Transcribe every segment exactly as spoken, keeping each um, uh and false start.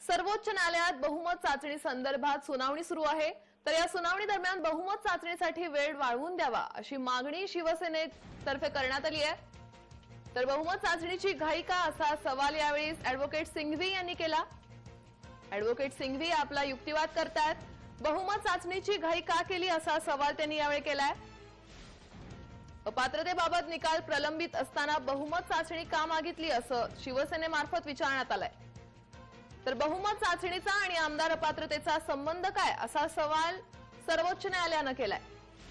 सर्वोच्च न्यायालयात बहुमत चाचणी संदर्भात सुनावणी सुरू आहे। तर या सुनावणी दरम्यान बहुमत चाचणीसाठी वेळ वाढवून द्यावा अशी मागणी शिवसेनेतर्फे करण्यात आली आहे। तर बहुमत चाचणीची घाई का असा सवाल यावेळी ॲडव्होकेट सिंघवी यांनी केला। ॲडव्होकेट सिंघवी आपला युक्तिवाद करतात। बहुमत चाचणीची घाई का केली असा सवाल त्यांनी यावेळी केलाय। अपात्रतेबाबत निकाल प्रलंबित असताना बहुमत चाचणी का मागितली असं शिवसेनेमार्फत विचारण्यात आलंय। तर बहुमत चाचणीचा आणि आमदार अपात्रतेचा संबंध काय असा सवाल सर्वोच्च न्यायालयाने केलाय।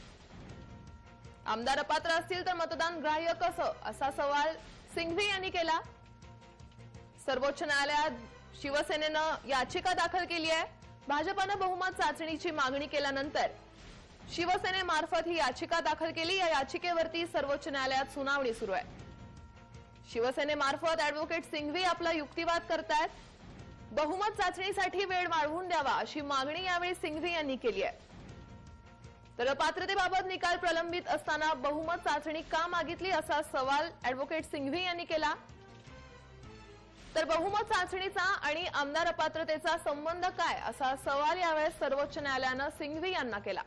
आमदार अपात्र असतील तर मतदान ग्राह्य कसं असा सवाल सिंघवी यांनी केला। सर्वोच्च न्यायालयात शिवसेनेनं याचिका दाखल केली आहे। भाजपनं बहुमत चाचणीची मागणी केल्यानंतर शिवसेनेमार्फत ही याचिका दाखल केली। या याचिकेवरती सर्वोच्च न्यायालयात सुनावणी सुरू आहे। शिवसेनेमार्फत ॲडव्होकेट सिंघवी आपला युक्तिवाद करतायत। बहुमत चाचणीसाठी वेळ वाढवून द्यावा अशी मागणी यावेळी सिंघवी यांनी केली आहे। तर अपात्रतेबाबत निकाल प्रलंबित असताना बहुमत चाचणी का मागितली असा सवाल ॲडव्होकेट सिंघवी यांनी केला। तर बहुमत चाचणीचा आणि आमदार अपात्रतेचा संबंध काय असा सवाल यावेळी सर्वोच्च न्यायालयाने सिंघवी यांना केला।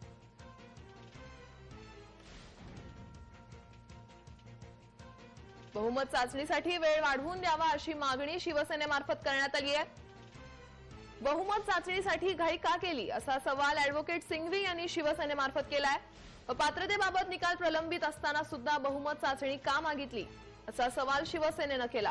बहुमत चाचणीसाठी वेळ वाढवून द्यावा अशी मागणी शिवसेनेमार्फत करण्यात आली आहे। बहुमत चाचणीसाठी घाई का केली असा सवाल ॲडव्होकेट सिंघवी यांनी शिवसेनेमार्फत केलाय। अपात्रतेबाबत निकाल प्रलंबित असताना सुद्धा बहुमत चाचणी का मागितली असा सवाल शिवसेनेने केला।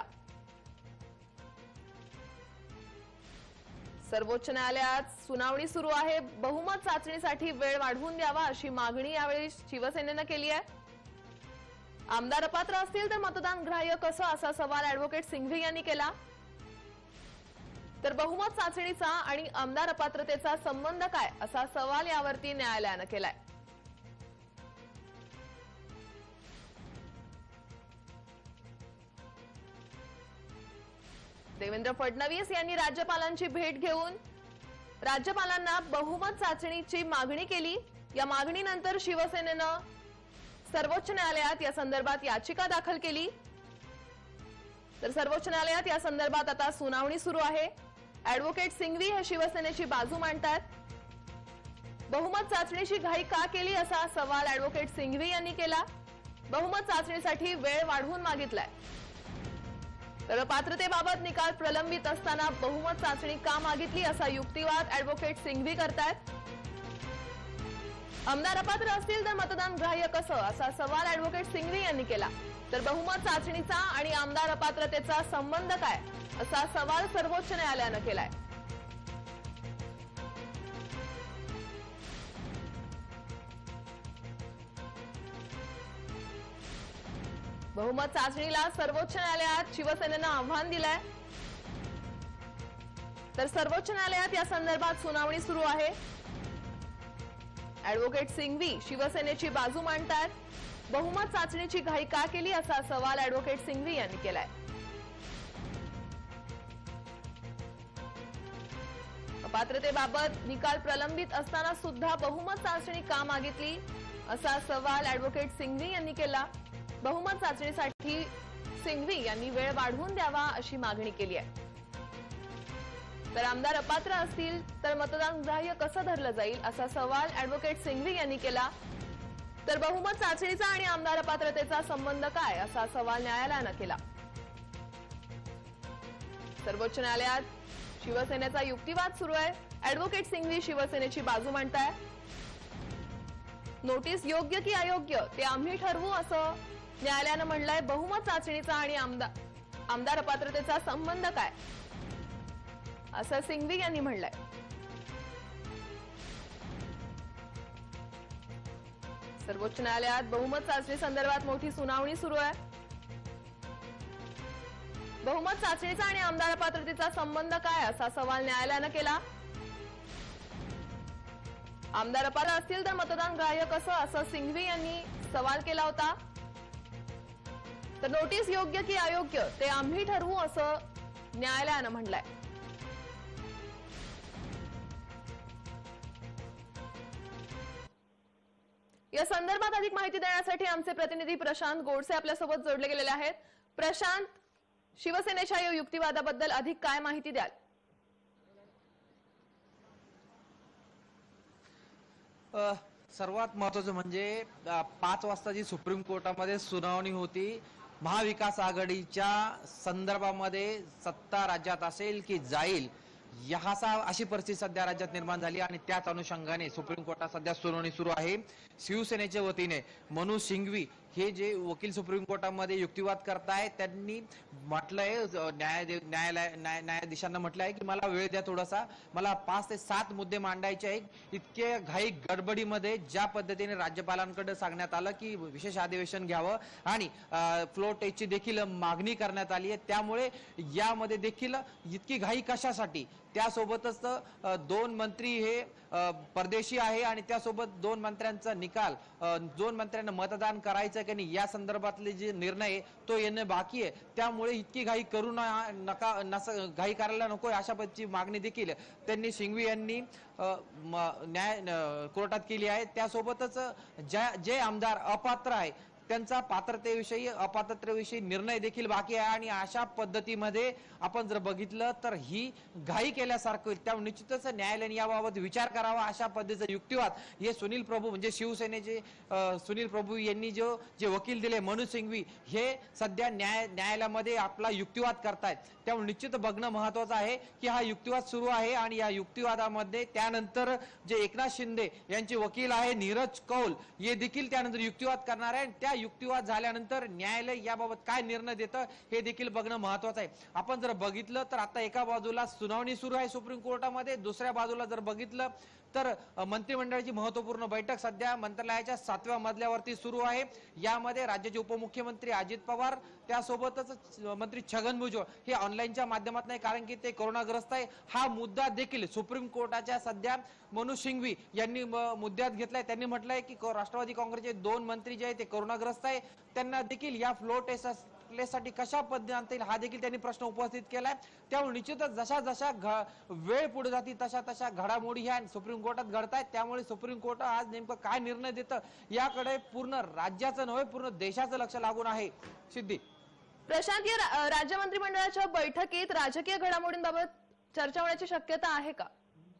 सर्वोच्च न्यायालयात सुनावणी सुरू आहे। बहुमत चाचणीसाठी वेळ वाढवून द्यावा अशी मागणी यावेळी शिवसेनेने केली आहे। आमदार अपात्र असतील तर मतदान ग्राह्य कसं असा सवाल ॲडव्होकेट सिंघवी यांनी केला। तर बहुमत चाचणीचा आणि आमदार अपात्रतेचा संबंध काय असा सवाल यावरती न्यायालयाने केलाय। देवेंद्र फडणवीस यांनी राज्यपालांची भेट घेऊन राज्यपालांना बहुमत चाचणीची मागणी केली। या मागणीनंतर शिवसेनेनं सर्वोच्च न्यायालयात या संदर्भात याचिका दाखल केली। तर सर्वोच्च न्यायालयात या संदर्भात आता सुनावणी सुरू आहे। ॲडव्होकेट सिंघवी हे शिवसेनेची बाजू मांडतात। बहुमत चाचणीची घाई का केली असा सवाल ॲडव्होकेट सिंघवी यांनी केला। बहुमत चाचणीसाठी वेळ वाढवून मागितलाय। तर पात्रतेबाबत निकाल प्रलंबित असताना बहुमत चाचणी का मागितली असा युक्तिवाद ॲडव्होकेट सिंघवी करतायत। आमदार अपात्र असतील तर मतदान ग्राह्य कसं असा सवाल ॲडव्होकेट सिंघवी यांनी केला। तर बहुमत चाचणीचा आणि आमदार अपात्रतेचा संबंध काय असा सवाल सर्वोच्च न्यायालयाने केलाय। बहुमत चाचणीला सर्वोच्च न्यायालयात शिवसेनेनं आव्हान दिलंय। तर सर्वोच्च न्यायालयात या संदर्भात सुनावणी सुरू आहे। ॲडव्होकेट सिंघवी शिवसेनेची बाजू मांडतात। बहुमत चाचणीची घाई का केली असा सवाल ॲडव्होकेट सिंघवी यांनी केलाय। अपात्रतेबाबत निकाल प्रलंबित असताना सुद्धा बहुमत चाचणी का मागितली असा सवाल ॲडव्होकेट सिंघवी यांनी केला। बहुमत चाचणीसाठी सिंघवी यांनी वेळ वाढवून द्यावा अशी मागणी केली आहे। तर आमदार अपात्र असतील तर मतदान ग्राह्य कसं धरलं जाईल असा सवाल ॲडव्होकेट सिंघवी यांनी केला। तर बहुमत चाचणीचा आणि आमदार अपात्रतेचा संबंध काय असा सवाल न्यायालयाने केला। सर्वोच्च न्यायालयात शिवसेनेचा युक्तिवाद सुरू आहे। ॲडव्होकेट सिंघवी शिवसेनेची बाजू मांडताय। नोटीस योग्य की अयोग्य ते आम्ही ठरवू असं न्यायालयाने म्हटलंय। बहुमत चाचणीचा आणि आमदार आमदार अपात्रतेचा संबंध काय असं सिंघवी यांनी म्हटलंय। सर्वोच्च न्यायालयात बहुमत चाचणी संदर्भात मोठी सुनावणी सुरू आहे। बहुमत चाचणीचा आणि आमदार अपात्रतेचा संबंध काय असा सवाल न्यायालयाने केला। आमदार अपात्र असतील तर मतदान ग्राह्य कसं असं सिंघवी यांनी सवाल केला होता। तर नोटीस योग्य की अयोग्य ते आम्ही ठरवू असं न्यायालयाने म्हटलंय। या संदर्भात अधिक माहिती देण्यासाठी आमचे प्रतिनिधी प्रशांत गोडसे आपल्यासोबत जोडले गेलेले आहेत। प्रशांत, शिवसेनेच्या या युक्तिवादाबद्दल अधिक काय माहिती द्याल? अ, सर्वात महत्त्वाचं म्हणजे अ, पाच वाजता जी सुप्रीम कोर्टामध्ये सुनावणी होती महाविकास आघाडीच्या संदर्भामध्ये, सत्ता राज्यात असेल की जाईल ह्याचा अशी परिस्थिती सध्या राज्यात निर्माण झाली आणि त्याच अनुषंगाने सुप्रीम कोर्टात सध्या सुनावणी सुरू आहे। शिवसेनेच्या वतीने मनोज सिंघवी हे जे वकील सुप्रीम कोर्टामध्ये युक्तिवाद करतायत त्यांनी म्हटलंय, न्याय न्यायालय न्याय न्यायाधीशांना म्हटलंय की मला वेळ द्या थोडासा, मला पाच ते सात मुद्दे मांडायचे आहेत। इतके घाई गडबडीमध्ये ज्या पद्धतीने राज्यपालांकडे सांगण्यात आलं की विशेष अधिवेशन घ्यावं आणि फ्लोर टेस्टची देखील मागणी करण्यात आली आहे, त्यामुळे यामध्ये देखील इतकी घाई कशासाठी? त्यासोबतच दोन मंत्री हे परदेशी आहे आणि त्यासोबत दोन मंत्र्यांचा निकाल, दोन मंत्र्यांना मतदान करायचं की नाही या संदर्भातले जे निर्णय तो येणं बाकी आहे, त्यामुळे इतकी घाई करू नका, घाई करायला नको अशा पद्धतीची मागणी देखील त्यांनी सिंघवी यांनी न्याय कोर्टात केली आहे। त्यासोबतच जे आमदार अपात्र आहे त्यांचा पात्रतेविषयी अपात्रतेविषयी निर्णय देखील बाकी आहे आणि अशा पद्धतीमध्ये आपण जर बघितलं तर ही घाई केल्यासारखं होईल, त्यामुळे निश्चितच न्यायालयाने याबाबत विचार करावा अशा पद्धतीचा युक्तिवाद हे सुनील प्रभू म्हणजे शिवसेनेचे सुनील प्रभू यांनी जो जे वकील दिले मनोज सिंघवी हे सध्या न्याय न्यायालयामध्ये आपला युक्तिवाद करतायत, त्यामुळे निश्चित बघणं महत्वाचं आहे की हा युक्तिवाद सुरू आहे आणि या युक्तिवादामध्ये त्यानंतर जे एकनाथ शिंदे यांचे वकील आहे नीरज कौल हे देखील त्यानंतर युक्तिवाद करणार आहे। त्या युक्तिवाद झाल्यानंतर न्यायालय याबाबत काय निर्णय देतं हे देखील बघणं महत्वाचं आहे। आपण जर बघितलं तर आता एका बाजूला सुनावणी सुरू आहे सुप्रीम कोर्टामध्ये, दुसऱ्या बाजूला जर बघितलं तर मंत्रिमंडळाची महत्वपूर्ण बैठक सध्या मंत्रालयाच्या सातव्या मजल्यावरती सुरू आहे। यामध्ये राज्याचे उपमुख्यमंत्री अजित पवार त्यासोबतच मंत्री छगन भुजबळ हे ऑनलाईनच्या माध्यमातून आहे, कारण की ते कोरोनाग्रस्त आहे। हा मुद्दा देखील सुप्रीम कोर्टाच्या सध्या मनोज सिंघवी यांनी मुद्द्यात घेतलाय। त्यांनी म्हटलंय की राष्ट्रवादी काँग्रेसचे दोन मंत्री जे आहेत ते कोरोनाग्रस्त आहे, त्यांना देखील या फ्लोर टेस्ट साठी कशा पद्धतीने आणता येईल हा देखील त्यांनी प्रश्न उपस्थित केलाय। त्यामुळे निश्चितच जशा जशा वेळ पुढे जाती तशा तशा घडामोडी ह्या सुप्रीम कोर्टात घडतायत, त्यामुळे सुप्रीम कोर्ट आज नेमकं काय निर्णय देतं याकडे पूर्ण राज्याचं नव्हे पूर्ण देशाचं लक्ष लागून आहे। सिद्धी, प्रशांत, या राज्य मंत्रिमंडळाच्या बैठकीत राजकीय घडामोडींबाबत चर्चा होण्याची शक्यता आहे का?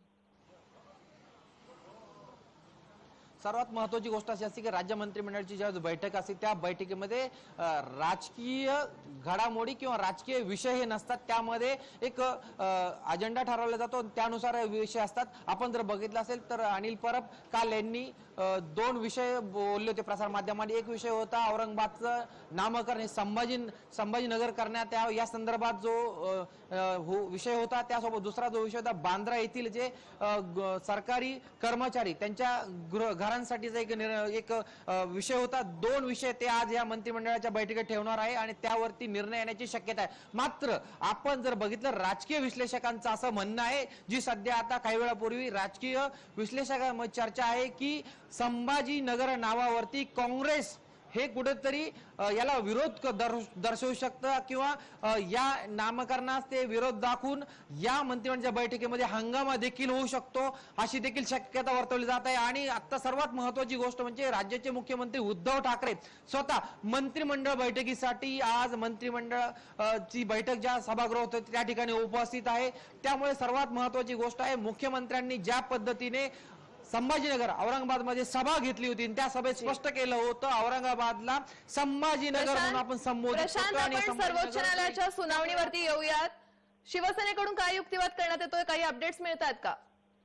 सर्वात महत्त्वाची गोष्ट अशी असते की राज्य मंत्रिमंडळाची ज्या बैठक असते त्या बैठकीमध्ये राजकीय घडामोडी किंवा राजकीय विषय हे नसतात, त्यामध्ये एक अजेंडा ठरवला जातो त्यानुसार विषय असतात। आपण जर बघितलं असेल तर अनिल परब काल यांनी दोन विषय बोलले होते प्रसार माध्यमांमध्ये। एक विषय होता औरंगाबादचं नामकरण हे संभाजी संभाजीनगर करण्यात यावं या संदर्भात जो विषय होता, त्यासोबत दुसरा जो विषय होता बांद्रा येथील जे सरकारी कर्मचारी त्यांच्या घरांसाठीचा एक एक विषय होता। दोन विषय ते आज या मंत्रिमंडळाच्या बैठकीत ठेवणार आहे आणि त्यावरती निर्णय येण्याची शक्यता आहे। मात्र आपण जर बघितलं राजकीय विश्लेषकांचं असं म्हणणं आहे, जी सध्या आता काही वेळापूर्वी राजकीय विश्लेषकांमध्ये चर्चा आहे की संभाजीनगर नावावरती काँग्रेस हे कुठेतरी याला विरोध दर्शवू शकतं किंवा या नामकरणास ते विरोध दाखवून या मंत्रिमंडळाच्या बैठकीमध्ये हंगामा देखील होऊ शकतो अशी देखील शक्यता वर्तवली जात आहे। आणि आता सर्वात महत्त्वाची गोष्ट म्हणजे राज्याचे मुख्यमंत्री उद्धव ठाकरे स्वतः मंत्रिमंडळ बैठकीसाठी आज मंत्रिमंडळ ची बैठक ज्या सभागृह होते त्या ठिकाणी उपस्थित आहे। त्यामुळे सर्वात महत्त्वाची गोष्ट आहे मुख्यमंत्र्यांनी ज्या पद्धतीने संभाजीनगर औरंगाबाद मध्ये सभा घेतली होती त्या सभेत स्पष्ट केलं होतं औरंगाबादला संभाजीनगर म्हणून आपण संबोधित करतो। आणि सर्वोच्च न्यायालयाच्या सुनावणीवरती येऊयात, शिवसेनेकडून काय युक्तिवाद करण्यात येतोय, काही अपडेट्स मिळतात का?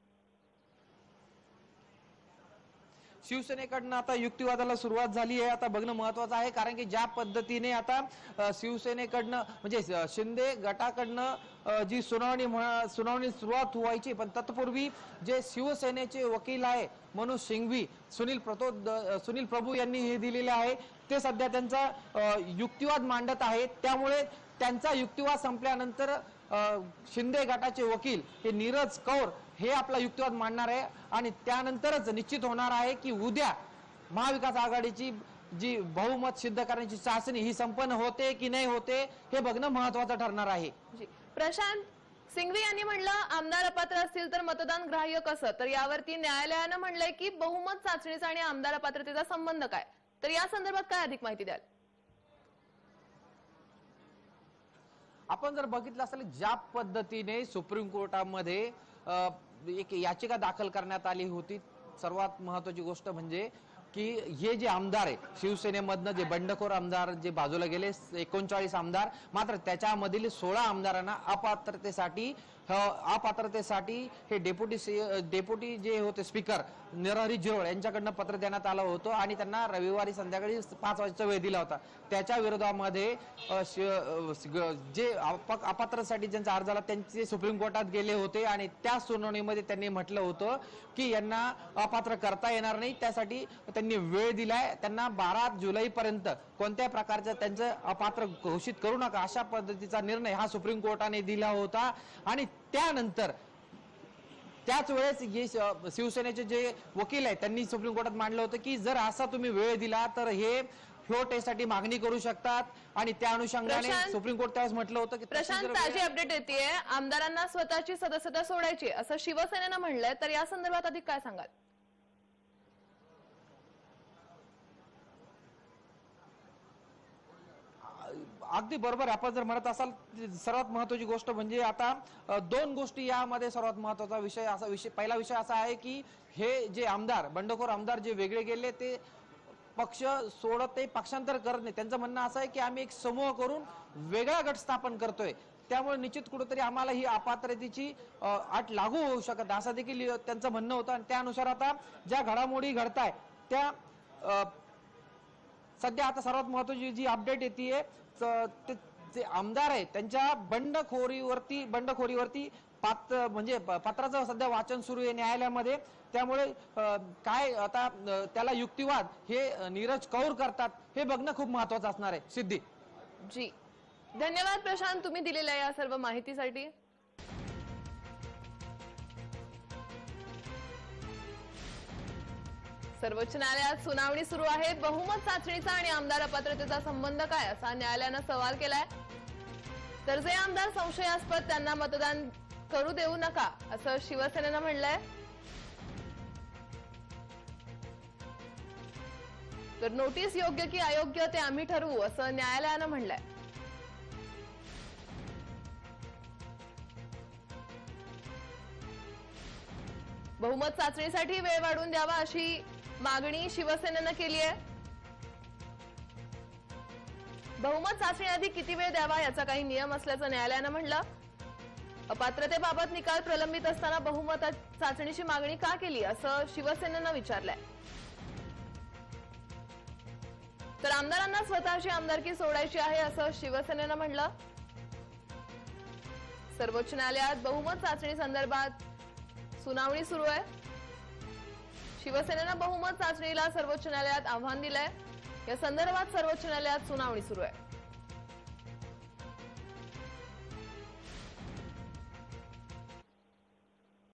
शिवसेनेकडनं आता युक्तिवादाला सुरुवात झाली आहे, आता बघणं महत्वाचं आहे, कारण की ज्या पद्धतीने आता शिवसेनेकडनं म्हणजे शिंदे गटाकडनं जी सुनावणी सुनावणी सुरुवात व्हायची, पण तत्पूर्वी जे शिवसेनेचे वकील आहे मनोज सिंघवी सुनील प्रतो सुनील प्रभू यांनी हे दिलेले आहे ते सध्या त्यांचा युक्तिवाद मांडत आहेत। त्यामुळे त्यांचा युक्तिवाद संपल्यानंतर शिंदे गटाचे वकील हे नीरज कौर हे आपला युक्तिवाद मांडणार आहे आणि त्यानंतरच निश्चित होणार आहे की उद्या महाविकास आघाडीची जी बहुमत सिद्ध करण्याची चाचणी ही संपन्न होते की नाही होते हे बघणं महत्त्वाचं ठरणार आहे। प्रशांत, सिंघवी यांनी म्हणलं आमदार अपात्र असतील तर मतदान ग्राह्य कसं, तर यावरती न्यायालयानं म्हणलंय की बहुमत चाचणीचा आणि आमदार अपात्रतेचा संबंध काय, तर या संदर्भात काय अधिक माहिती द्याल? आपण जर बघितलं असेल ज्या पद्धतीने सुप्रीम कोर्टामध्ये एक याचिका दाखल करण्यात आली होती सर्वात महत्वाची गोष्ट म्हणजे की हे जे आमदार आहे शिवसेनेमधनं जे बंडखोर आमदार जे बाजूला गेले एकोणचाळीस आमदार, मात्र त्याच्यामधील सोळा आमदारांना अपात्रतेसाठी अपात्रतेसाठी हे डेप्युटी डेप्युटी जे होते स्पीकर नरहरी झिरोळ यांच्याकडनं पत्र देण्यात आलं होतं आणि त्यांना रविवारी संध्याकाळी पाच वाजता वेळ दिला होता. त्याच्या विरोधामध्ये जे अपात्रतेसाठी ज्यांचा अर्ज आला त्यांचे सुप्रीम कोर्टात गेले होते आणि त्या सुनावणीमध्ये त्यांनी म्हटलं होतं की यांना अपात्र करता येणार नाही. त्यासाठी त्यांनी वेळ दिलाय. त्यांना बारा जुलै पर्यंत कोणत्या प्रकारचं त्यांचं अपात्र घोषित करू नका अशा पद्धतीचा निर्णय हा सुप्रीम कोर्टाने दिला होता. आणि त्यानंतर त्याच वेळेस जे शिवसेनेचे जे वकील आहेत त्यांनी सुप्रीम कोर्टात मांडलं होतं की जर असा तुम्ही वेळ दिला तर हे फ्लोर टेस्टसाठी मागणी करू शकतात आणि त्या अनुषंगाने सुप्रीम कोर्ट त्यावेळेस म्हटलं होतं की प्रशांत, ताजी अपडेट येते आमदारांना स्वतःची सदस्यता सोडायची असं शिवसेनेनं म्हणलंय, तर या संदर्भात अधिक काय सांगाल? अगदी बरोबर. आपण जर म्हणत असाल सर्वात महत्वाची गोष्ट म्हणजे आता दोन गोष्टी यामध्ये सर्वात महत्वाचा विषय असा विषय पहिला विषय असा आहे की हे जे आमदार बंडखोर आमदार जे वेगळे गेले ते पक्ष सोडत ते पक्षांतर करत नाही. त्यांचं म्हणणं असं आहे की आम्ही एक समूह करून वेगळा गट स्थापन करतोय, त्यामुळे निश्चित कुठेतरी आम्हाला ही अपात्रतेची अट लागू होऊ शकत असं देखील त्यांचं म्हणणं होतं. आणि त्यानुसार आता ज्या घडामोडी घडताय त्या सध्या आता सर्वात महत्वाची जी अपडेट येते जे आमदार आहे त्यांच्या बंडखोरीवरती बंडखोरीवरती पात्र म्हणजे पत्राचं सध्या वाचन सुरू आहे न्यायालयामध्ये. त्यामुळे काय आता त्याला युक्तिवाद हे नीरज कौर करतात हे बघणं खूप महत्वाचं असणार आहे. सिद्धी जी, धन्यवाद प्रशांत तुम्ही दिलेल्या या सर्व माहितीसाठी. सर्वोच्च न्यायालयात सुनावणी सुरू आहे. बहुमत चाचणीचा आणि आमदार अपात्रतेचा संबंध काय असा न्यायालयानं सवाल केलाय. तर जे आमदार संशयास्पद त्यांना मतदान करू देऊ नका असं शिवसेनेनं म्हणलंय. तर नोटीस योग्य की अयोग्य ते आम्ही ठरवू असं न्यायालयानं म्हणलंय. बहुमत चाचणीसाठी वेळ वाढवून द्यावा अशी मागणी शिवसेनेनं केली आहे. बहुमत चाचणीआधी किती वेळ द्यावा याचा काही नियम असल्याचं न्यायालयानं म्हणलं. अपात्रतेबाबत निकाल प्रलंबित असताना बहुमत चाचणीची मागणी का केली असं शिवसेनेनं विचारलंय. तर आमदारांना स्वतःची आमदारकी सोडायची आहे असं शिवसेनेनं म्हणलं. सर्वोच्च न्यायालयात बहुमत चाचणी संदर्भात सुनावणी सुरू आहे. शिवसेनेनं बहुमत चाचणीला सर्वोच्च न्यायालयात आव्हान दिलंय. या संदर्भात सर्वोच्च न्यायालयात सुनावणी सुरू आहे.